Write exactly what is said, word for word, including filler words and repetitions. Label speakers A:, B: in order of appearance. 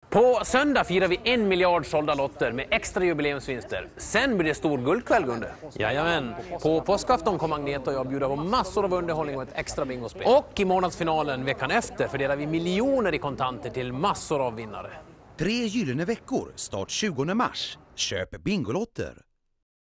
A: På söndag firar vi en miljard sålda lotter med extra jubileumsvinster. Sen blir det stor guldkväll, Gunde.
B: Jajamän, på påskafton kommer Agneta och jag bjuda på massor av underhållning och ett extra bingospel.
A: Och i månadsfinalen veckan efter fördelar vi miljoner i kontanter till massor av vinnare.
C: Tre gyllene veckor, start tjugonde mars. Köp Bingolotter.